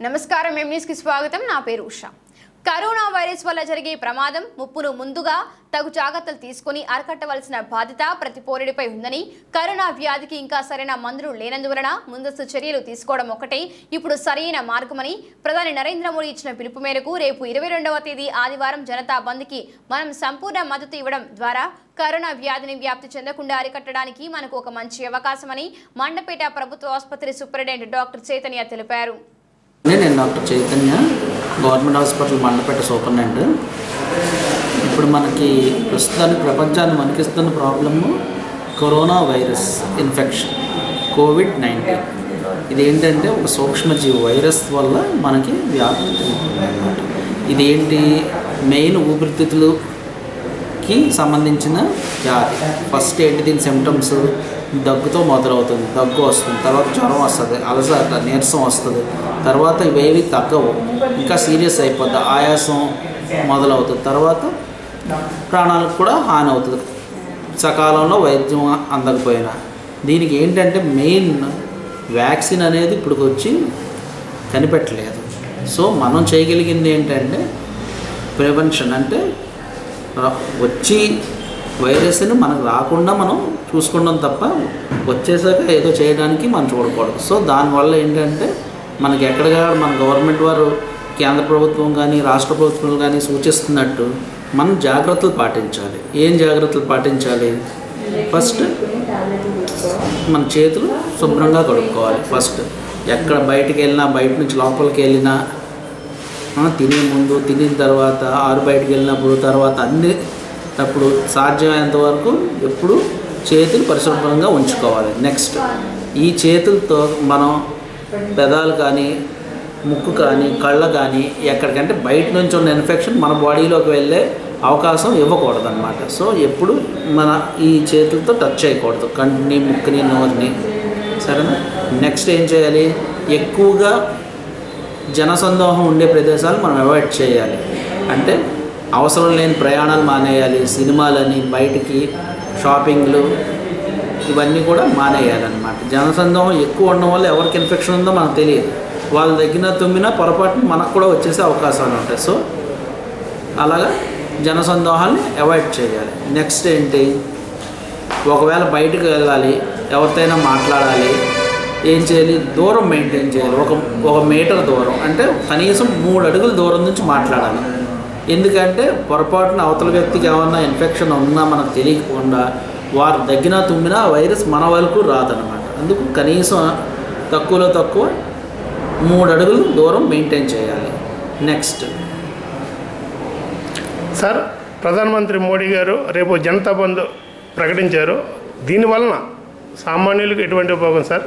నమస్కారం ఎంన్యూస్ కి స్వాగతం నా పేరు ఉషా కరోనా వైరస్ వల్ల జరిగే ప్రమాదం ముప్పును ముందుగా తగు జాగ్రత్తలు తీసుకొని అరికట్టవలసిన బాధ్యత ప్రతి పౌరుడిపై ఉందని కరోనా వ్యాధికి ఇంకా సరైన మందులు లేనందువలన ముందస్తు చర్యలు తీసుకోవడం ఒకటే ఇప్పుడు సరైన మార్గమని ప్రధాని నరేంద్ర మోడీ ఇచ్చిన పిలుపు మేరకు రేపు 22వ తేదీ ఆదివారం జనతా బంద్కి మనం సంపూర్ణ మద్దతు ఇవ్వడం ద్వారా కరోనా వ్యాధిని వ్యాప్తి చెందకుండా అరికట్టడానికి మనకు ఒక మంచి అవకాశమని మండపేట ప్రభుత్వ ఆసుపత్రి సూపరింటెండెంట్ డాక్టర్ చైతన్య తెలిపారు. నేను doctor Chaitanya government hospital Mandapeta superintendent. ఇప్పుడు మనకి ప్రస్తుతానికి ప్రపంచాన్ని వణికిస్తున్న ప్రాబ్లము కరోనా వైరస్ ఇన్ఫెక్షన్ కోవిడ్-19. ఇదేంటంటే ఒక సూక్ష్మజీవి వైరస్ వల్ల మనకి వ్యాప్తి చెందుతుంది అన్నమాట. ఇదేంటి మెయిన్ ఊపిరితిత్తులకి సంబంధించిన వ్యాధి. ఫస్ట్ ఏంటి దీని సిమ్టమ్స్ దగ్గుతో మొదలవుతుంది, దగ్గు వస్తుంది, తర్వాత జ్వరం వస్తుంది, అలసట నీరసం వస్తుంది, తర్వాత ఇవేవి తగ్గవు, ఇంకా సీరియస్ అయిపోద్ది, ఆయాసం మొదలవుతుంది, తర్వాత ప్రాణాలకు కూడా హాని అవుతుంది సకాలంలో వైద్యం అందకపోయినా. దీనికి ఏంటంటే మెయిన్ వ్యాక్సిన్ అనేది ఇప్పుడు వచ్చి కనిపెట్టలేదు. సో మనం చేయగలిగింది ఏంటంటే ప్రివెన్షన్, అంటే వచ్చి వైరస్ని మనకు రాకుండా మనం చూసుకుంటాం తప్ప వచ్చేసాక ఏదో చేయడానికి మనం చూడకూడదు. సో దానివల్ల ఏంటంటే మనకి ఎక్కడగా మన గవర్నమెంట్ వారు కేంద్ర ప్రభుత్వం కానీ రాష్ట్ర ప్రభుత్వం కానీ సూచిస్తున్నట్టు మనం జాగ్రత్తలు పాటించాలి. ఏం జాగ్రత్తలు పాటించాలి? ఫస్ట్ మన చేతులు శుభ్రంగా కడుక్కోవాలి. ఫస్ట్ ఎక్కడ బయటికి వెళ్ళినా, బయట నుంచి లోపలికి వెళ్ళినా, తినే ముందు, తినిన తర్వాత, ఆరు బయటికి వెళ్ళినప్పుడు, తర్వాత అప్పుడు సాధ్యమైనంత వరకు ఎప్పుడు చేతులు పరిశుభ్రంగా ఉంచుకోవాలి. నెక్స్ట్ ఈ చేతులతో మనం పెదాలు కానీ, ముక్కు కానీ, కళ్ళ కానీ ఎక్కడికంటే బయట నుంచి ఉన్న ఇన్ఫెక్షన్ మన బాడీలోకి వెళ్ళే అవకాశం ఇవ్వకూడదు అన్నమాట. సో ఎప్పుడు మన ఈ చేతులతో టచ్ చేయకూడదు కంటిని, ముక్కుని, నోరుని. సరేనా? నెక్స్ట్ ఏం చేయాలి? ఎక్కువగా జనసందోహం ఉండే ప్రదేశాలు మనం అవాయిడ్ చేయాలి. అంటే అవసరం లేని ప్రయాణాలు మానేయాలి. సినిమాలని, బయటికి షాపింగ్లు ఇవన్నీ కూడా మానేయాలన్నమాట. జనసందోహం ఎక్కువ ఉండడం వల్ల ఎవరికి ఇన్ఫెక్షన్ ఉందో మనకు తెలియదు. వాళ్ళు దగ్గర తుమ్మినా పొరపాటున మనకు కూడా వచ్చేసే అవకాశాలు ఉంటాయి. సో అలాగా జనసందోహాన్ని అవాయిడ్ చేయాలి. నెక్స్ట్ ఏంటి? ఒకవేళ బయటకు వెళ్ళాలి, ఎవరితోనైనా మాట్లాడాలి, ఏం చేయాలి? దూరం మెయింటైన్ చేయాలి. ఒక మీటర్ దూరం, అంటే కనీసం 3 అడుగుల దూరం నుంచి మాట్లాడాలి. ఎందుకంటే పొరపాటున అవతల వ్యక్తికి ఏమన్నా ఇన్ఫెక్షన్ ఉన్నా మనకు తెలియకుండా వారు దగ్గర తుమ్మినా వైరస్ మన వరకు రాదనమాట. అందుకు కనీసం తక్కువలో తక్కువ 3 అడుగులు దూరం మెయింటైన్ చేయాలి. నెక్స్ట్ సార్, ప్రధానమంత్రి మోడీ గారు రేపు జనతా బంద్ ప్రకటించారు. దీనివలన సామాన్యులకు ఎటువంటి ఉపయోగం సార్?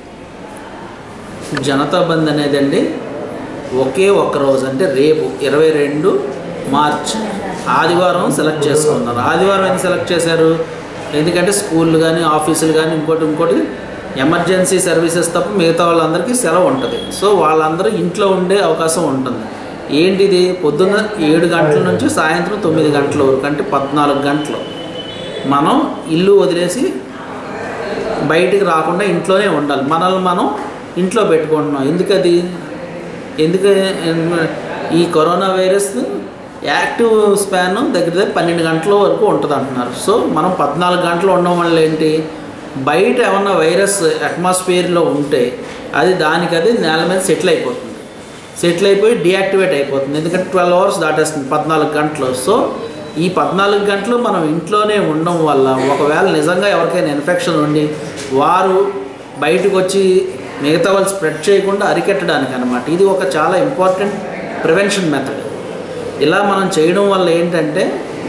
జనతా బంద్ అనేది అండి ఒకే ఒక్క రోజు, అంటే రేపు 22 మార్చ్ ఆదివారం సెలెక్ట్ చేసుకున్నారు. ఆదివారం ఎందుకు సెలెక్ట్ చేశారు? ఎందుకంటే స్కూళ్ళు కానీ, ఆఫీసులు కానీ, ఇంకోటి ఎమర్జెన్సీ సర్వీసెస్ తప్ప మిగతా వాళ్ళందరికీ సెలవు ఉంటుంది. సో వాళ్ళందరూ ఇంట్లో ఉండే అవకాశం ఉంటుంది. ఏంటిది? పొద్దున్న 7 గంటల నుంచి సాయంత్రం 9 గంటల వరకు, అంటే 14 గంటలు మనం ఇల్లు వదిలేసి బయటికి రాకుండా ఇంట్లోనే ఉండాలి. మనల్ని మనం ఇంట్లో పెట్టుకుంటున్నాం. ఎందుకు ఈ కరోనా వైరస్ యాక్టివ్ స్పాన్ దగ్గర 12 గంటల వరకు ఉంటుంది అంటున్నారు. సో మనం 14 గంటలు ఉండడం వల్ల ఏంటి? బయట ఏమన్నా వైరస్ అట్మాస్ఫియర్లో ఉంటే అది నేల మీద సెటిల్ అయిపోయి డీయాక్టివేట్ అయిపోతుంది. ఎందుకంటే 12 అవర్స్ దాటేస్తుంది 14 గంటలు. సో ఈ 14 గంటలు మనం ఇంట్లోనే ఉండడం వల్ల ఒకవేళ నిజంగా ఎవరికైనా ఇన్ఫెక్షన్ ఉండి వారు బయటకు వచ్చి మిగతా వాళ్ళు స్ప్రెడ్ చేయకుండా అరికెట్టడానికి అనమాట. ఇది ఒక చాలా ఇంపార్టెంట్ ప్రివెన్షన్ మెథడ్. ఇలా మనం చేయడం వల్ల ఏంటంటే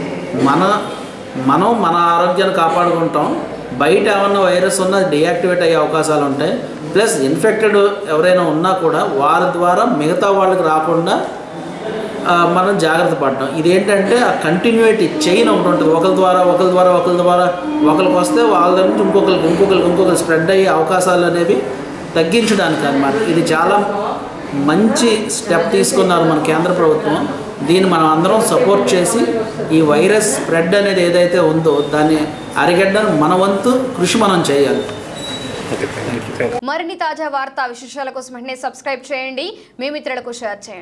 మనం మన ఆరోగ్యాన్ని కాపాడుకుంటాం. బయట ఏమన్నా వైరస్ ఉన్నా డీయాక్టివేట్ అయ్యే అవకాశాలు ఉంటాయి. ప్లస్ ఇన్ఫెక్టెడ్ ఎవరైనా ఉన్నా కూడా వారి ద్వారా మిగతా వాళ్ళకి రాకుండా మనం జాగ్రత్త పడటం. ఇదేంటంటే ఆ కంటిన్యూటీ చైన్ ఒకటి ఉంటుంది. ఒకరి ద్వారా ఒకరికి వస్తే వాళ్ళ నుంచి ఇంకొకరికి స్ప్రెడ్ అయ్యే అవకాశాలు అనేవి తగ్గించడానికి అన్నమాట. ఇది చాలా మంచి స్టెప్ తీసుకున్నారు మన కేంద్ర ప్రభుత్వం. దీన్ని మనం అందరం సపోర్ట్ చేసి ఈ వైరస్ స్ప్రెడ్ అనేది ఏదైతే ఉందో దాన్ని అరిగడ్డ మన వంతు కృషి మనం చేయాలి. Okay thank you. మరిన్ని తాజా వార్తా విశేషాల కోసం వెంటనే సబ్స్క్రైబ్ చేయండి, మీ మిత్రులకు షేర్ చేయండి.